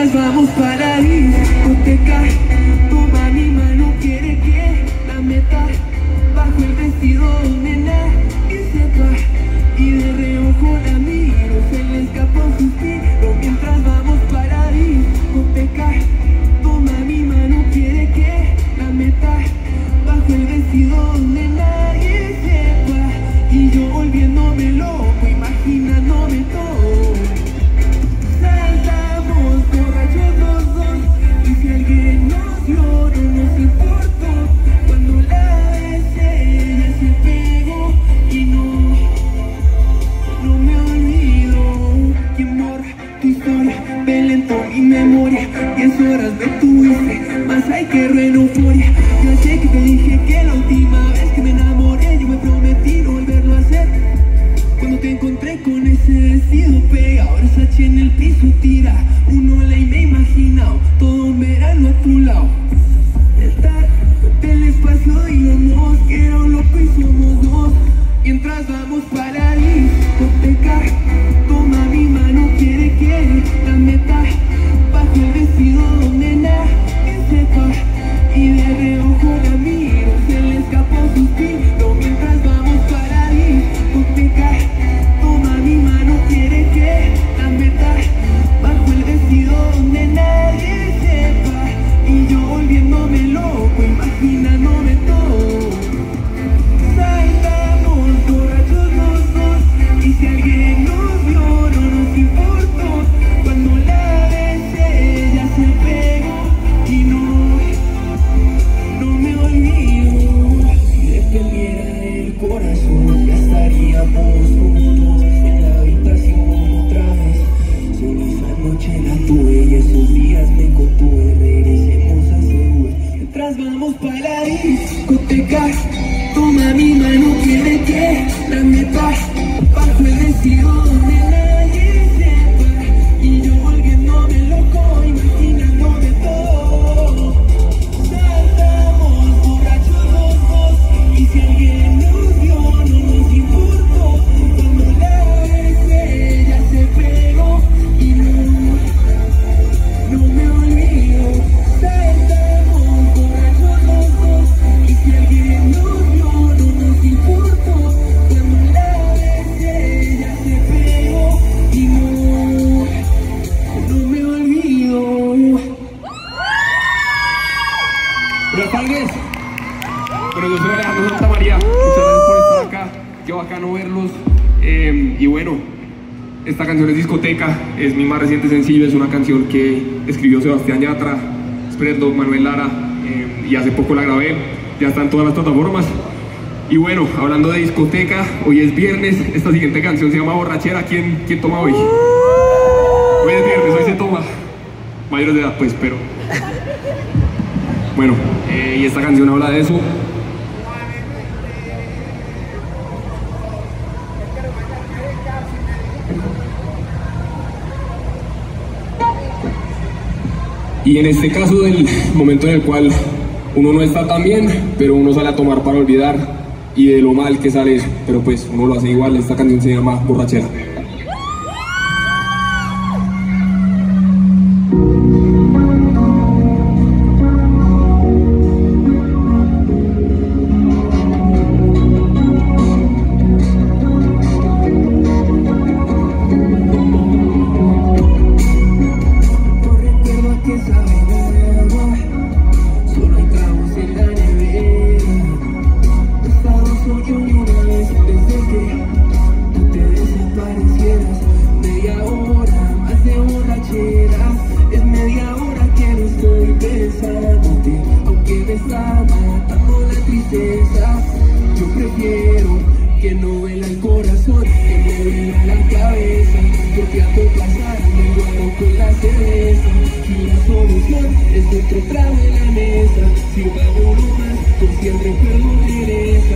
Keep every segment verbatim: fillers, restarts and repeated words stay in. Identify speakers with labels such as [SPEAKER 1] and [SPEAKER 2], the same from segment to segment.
[SPEAKER 1] mientras vamos para la discoteca. Toma mi mano, quiere que la meta bajo el vestido donde nadie sepa, y de reojo la miro, se le escapa un suspiro mientras vamos para la discoteca. Toma mi mano, quiere que la meta bajo el vestido donde nadie sepa, y yo volviéndome loco, imaginándome todo. Saltamos borrachos los dos, y si alguien nos vio no nos importó. Cuando la besé ella se pegó y no, no me olvido. Que morra tu historia, me lento mi memoria. Diez horas me tuviste, más hay que re euforia. Yo sé que te dije que la última vez que me enamoré yo me prometí no volverlo a hacer. Cuando te encontré con ese vestido pegado, Versace en el piso tira, uno le me imaginado todo un verano a tu lado. Estar del espacio digamos que era un loco y somos dos, mientras vamos para la discoteca. Toma mi mano, quiere que la meta bajo el vestido donde nadie sepa, y de reojo la miro, se le escapó un suspiro mientras vamos para la discoteca. Toma mi mano, quiere que la meta bajo el vestido donde nadie sepa, y yo volviéndome loco, imaginándome todo. Saltamos borrachos los dos, y si alguien nos vio no nos importó. Cuando la besé ella se pegó y no, no me olvido. Si dependiera del corazón ya estaríamos juntos en la habitación otra vez. Solo esa noche la tuve y esos días me contuve. Regresemos a Seúl mientras vamos para la discoteca. Toma mi mano, quiere que la meta bajo el vestido donde nadie sepa, y yo volviéndome loco, imaginándome todo. Saltamos borrachos los dos, y si alguien nos vio no nos importó. Cuando la besé ella se pegó y no, no me olvido. Saltamos borrachos los dos, y si alguien nos vio no nos importó. Cuando la besé ella se pegó y no, no me olvido.
[SPEAKER 2] Buenas tardes. Bueno, yo soy Alejandro Santa María. Muchas gracias por estar acá. Qué bacano verlos. Eh, y bueno, esta canción es Discoteca. Es mi más reciente sencillo. Es una canción que escribió Sebastián Yatra, Spreadlove, Manuel Lara. Eh, y hace poco la grabé. Ya está en todas las plataformas. Y bueno, hablando de discoteca, hoy es viernes. Esta siguiente canción se llama Borrachera. ¿Quién, quién toma hoy? Hoy es viernes, hoy se toma. Mayores de edad, pues, pero... Bueno, eh, y esta canción habla de eso. Y en este caso del momento en el cual uno no está tan bien, pero uno sale a tomar para olvidar, y de lo mal que sale, pero pues uno lo hace igual. Esta canción se llama Borrachera.
[SPEAKER 1] Yo prefiero que no duela el corazón, que me duela la cabeza, porque ando pasando el duelo con la cerveza. Y la solución es otro trago en la mesa. Si hago uno más, con cien recuerdos regresa.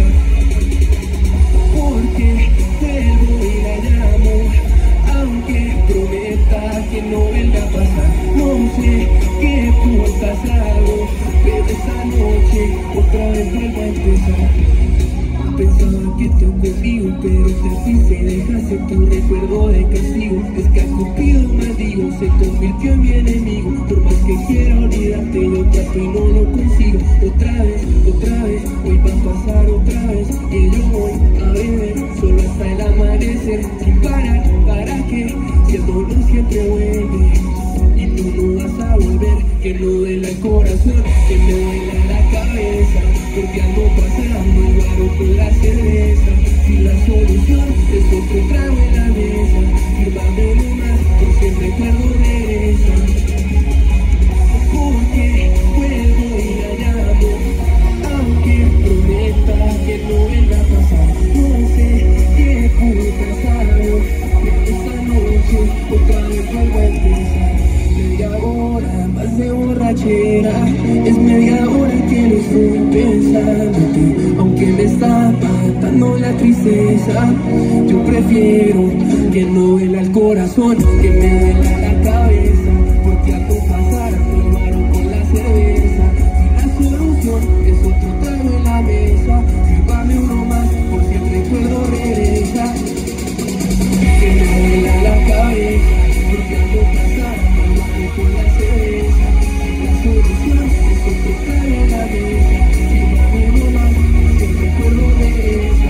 [SPEAKER 1] Porque vuelvo y la llamo, aunque prometa que no vuelva a pasar. No sé qué putas hago, pero esta noche otra vez vuelvo a empezar. Pensaba que tú conmigo, pero te fuiste, dejaste tu recuerdo de castigo. Es que a Cupido maldigo, se convirtió en mi enemigo. Por más que quiera olvidarte, yo trato y no lo consigo. Otra vez, otra vez, hoy va a pasar otra vez. Y yo voy a beber, solo hasta el amanecer. Sin parar, ¿para qué? Si el dolor siempre vuelve y tú no vas a volver. Que no duela el corazón, que me duela la cabeza, porque algo pasando igual con la cerveza. Y la solución es otro trago en la mesa. Fírmame nomás, porque el recuerdo regresa. Porque vuelvo y la llamo, aunque prometa que no vuelva a pasar. No sé qué putas hago, pero esta noche otra vez vuelvo a empezar. Media hora más de borrachera, es media hora que no estoy pensándote. Aunque me está matando la tristeza, yo prefiero que no duela el corazón, que me duela la cabeza, porque a tu pasar me tomaron con la cerveza. Y la solución es otro trago en la mesa. Sírvame uno más, por si el recuerdo regresa. Que me duela la cabeza, porque a tu pasar con la cerveza. La solución es otro trago en la mesa. Fírmame uno más, porque el recuerdo regresa.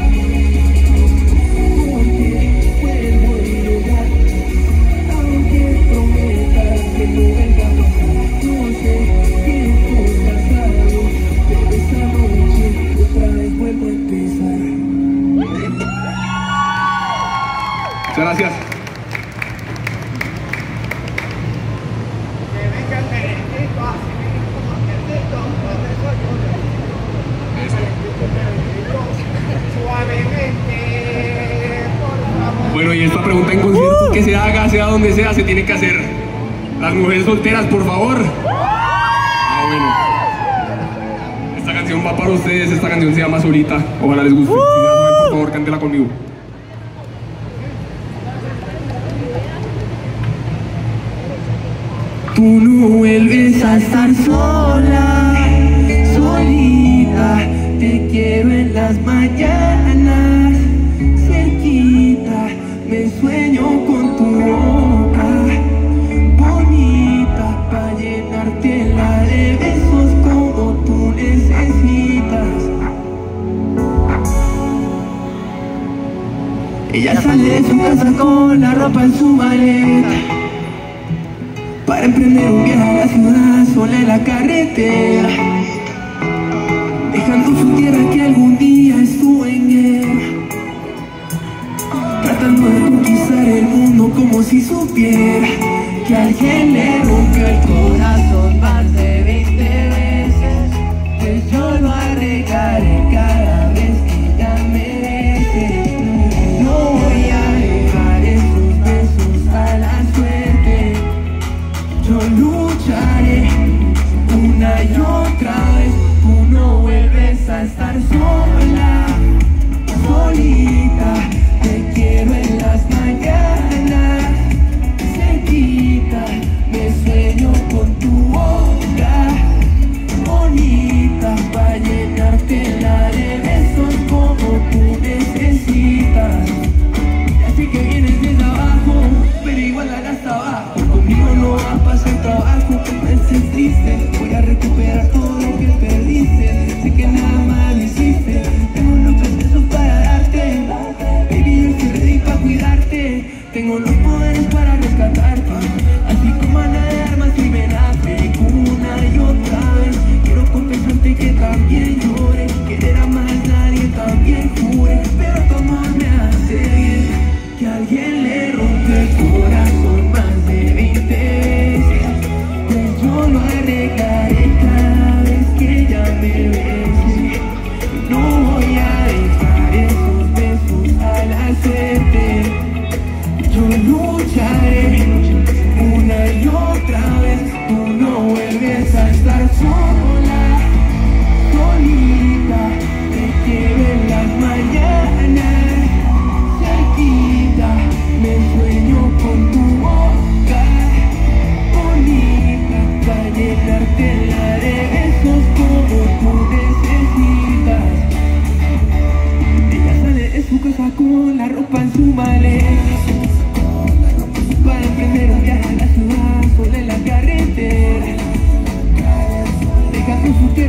[SPEAKER 1] Porque vuelvo y llorar, aunque prometa que no vuelva a pasar. No sé qué cosas hago, pero esta noche otra vez vuelvo a empezar.
[SPEAKER 2] Muchas gracias. Bueno, y esta pregunta en conciertos que se haga, sea donde sea, se tiene que hacer. Las mujeres solteras, por favor. Ah, bueno. Esta canción va para ustedes, esta canción se llama Solita. Ojalá les guste. Si ya saben, por favor, cántela conmigo.
[SPEAKER 1] Tú no vuelves a estar sola, solita. Te quiero en las mañanas, cerquita. Me sueño con tu boca, bonita, pa' llenarte la de besos como tú necesitas. Ella sale de su casa con la ropa en su maleta, para emprender un viaje a la ciudad, sola en la carretera, dejando su tierra que algún día estuvo en guerra, tratando de conquistar el mundo como si supiera que alguien le rompió el corazón más de veinte veces. Pues yo lo arreglaré cada vez que ella merece. No voy a dejar esos besos a la suerte. Yo lucharé una y otra vez. Tú no vuelves a estar sola, solita. Te quiero en las mañanas, cerquita. Me sueño contigo.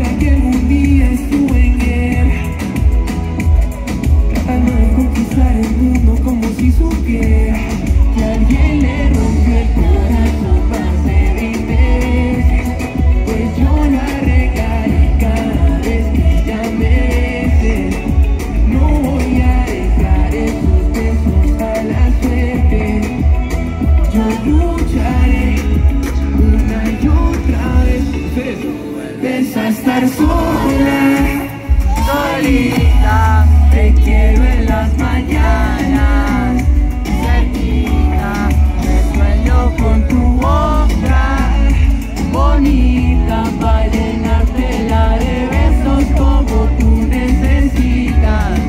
[SPEAKER 1] que algún día estuve en guerra, tratando de conquistar el mundo como si supiera que alguien le rompió el corazón más de veinte veces. Pues yo la regalé cada vez que ella me bese. No voy a dejar esos besos a la suerte. Yo lucharé una y otra vez. Vuelves a estar sola, solita. Te quiero en las mañanas, cerquita. Me sueño con tu boca bonita, para llenártela de besos como tú necesitas.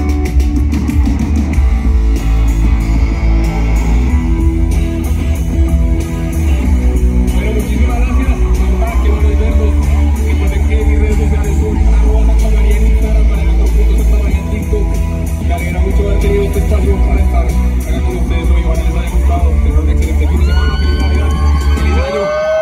[SPEAKER 2] Bueno, muchísimas gracias. Para que bueno verlos. Recuerden que mis redes sociales son arroba Santa María en Instagram, para que nos juntos Santa María en TikTok. Me alegra mucho haber tenido este espacio para estar acá con ustedes hoy. Ojalá les haya gustado. Tengan un excelente fin de semana. Feliz Navidad. Feliz año.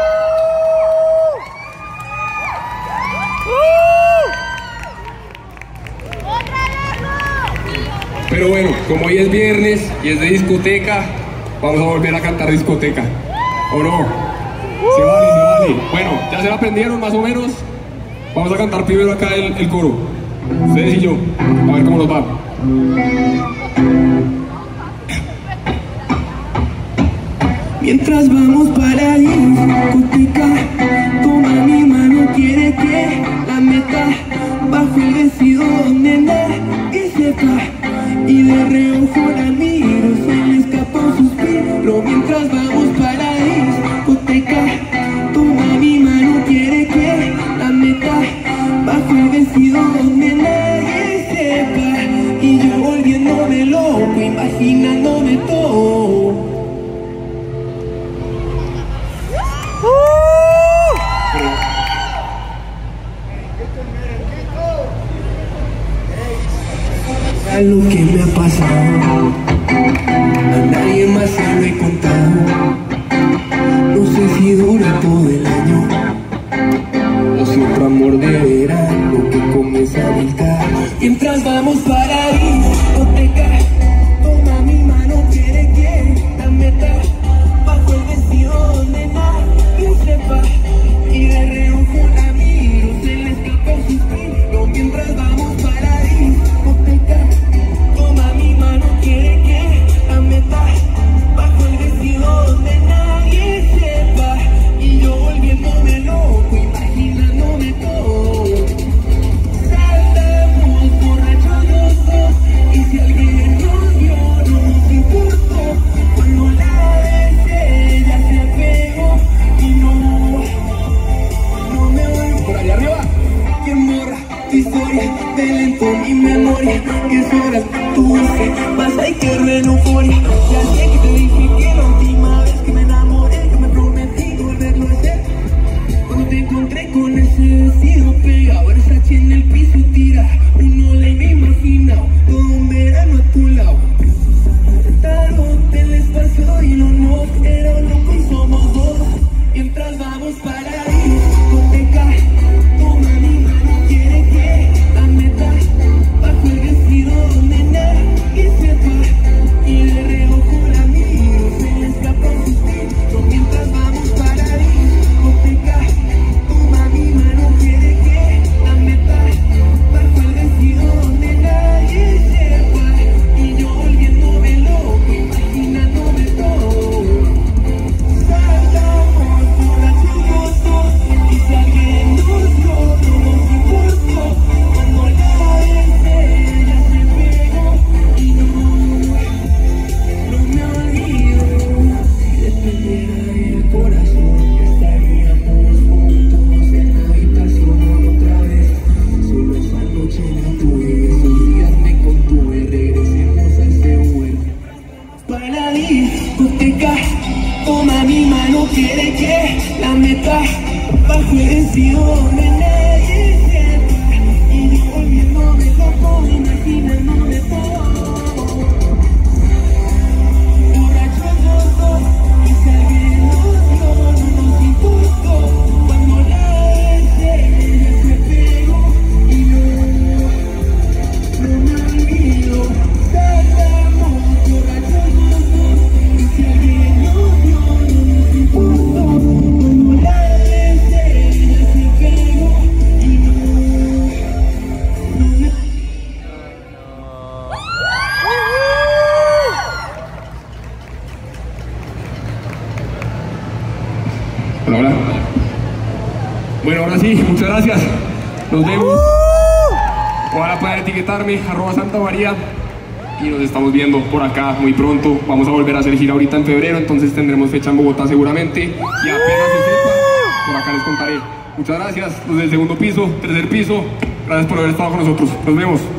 [SPEAKER 2] Pero bueno, como hoy es viernes y es de discoteca, vamos a volver a cantar discoteca. ¿O no? Se vale, se vale. Bueno, ya se la aprendieron más o menos. Vamos a cantar primero acá el, el coro. Ustedes y yo. A ver cómo nos va.
[SPEAKER 1] Mientras vamos para discoteca, toma mi mano, quiere que la meta bajo el vestido donde nadie sepa. Y de reojo la miro, se le escapa un suspiro. Mientras vamos para discoteca, toma mi mano, quiere que la meta bajo el vestido donde nadie sepa. Y yo volviéndome loco, imaginándome todo. A lo que me ha pasado, a nadie más se lo he contado. No sé si dura todo el año o si otro amor de verano que comienza a gritar. Mientras vamos para discoteca, toma mi mano, quiere que la meta bajo el vestido donde nadie sepa. Y de reojo la miro, se le escapa un suspiro. Mientras vamos para discoteca, toma mi mano, quiere que la meta bajo el vestido donde nadie sepa. Y yo volviéndome loco, imaginándome todo. Saltamos borrachos los dos, y si alguien nos vio no nos importó. Cuando la besé ella se pegó y no, no me voy por allá arriba. Que morra tu historia, te lento mi memoria, que horas tu dulce, más hay que ver en euforia. Ya sé que te dije que la última vez que me enamoré, yo me prometí volverlo a hacer. Cuando te encontré con ese vestido pegado, Versace en el piso tira, uno le me imaginado todo un verano a tu lado. Darote el espacio y no nos era loco y somos dos. Mientras vamos para discoteca, toma mi mano, quiere que la meta bajo el vestido donde nadie sepa. Y de reojo la miro, se le escapa un suspiro. Mientras vamos para discoteca, toma mi mano, quiere que
[SPEAKER 2] gracias. Nos vemos. Ojalá puedan etiquetarme, arroba Santa María. Y nos estamos viendo por acá muy pronto. Vamos a volver a hacer gira ahorita en febrero, entonces tendremos fecha en Bogotá seguramente. Y apenas se sepa, por acá les contaré. Muchas gracias, los del segundo piso, tercer piso. Gracias por haber estado con nosotros. Nos vemos.